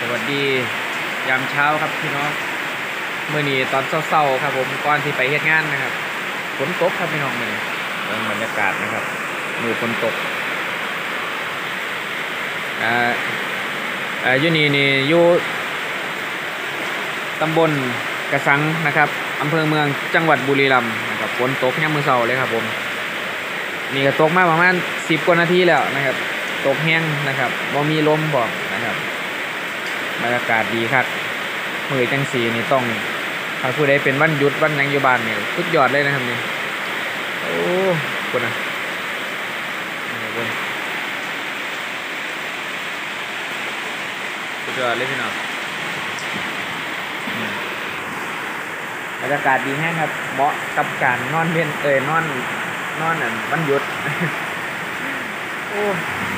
วัสดียามเช้าครับพี่น้องเมื่อนี้ตอนเช้าๆครับผมก่อนที่ไปเฮ็ดงานนะครับฝนตกครับพี่น้องนี่เรื่องบรรยากาศนะครับมือฝนตกอ่าอยู่นี่อยู่ตำบลกระสังนะครับอำเภอเมืองจังหวัดบุรีรัมย์นะครับฝนตกยามมื้อเช้าเลยครับผมนี่ก็ตกมาประมาณ10 กว่านาทีแล้วนะครับตกแห้งนะครับบ่มีลมบอกนะครับบรรยากาศดีครับมื้อจังสีนี่ต้องถ้าผู้ใดเป็นวันหยุดวันหยังอยู่บ้านเนี่ยสุดยอดเลยนะครับนี่โอ้คนนะนี่คนสุดยอดเลยพี่น้องบรรยากาศดีแห้งครับเหมาะกับการนอนเว้นนอนวันหยุดโอ้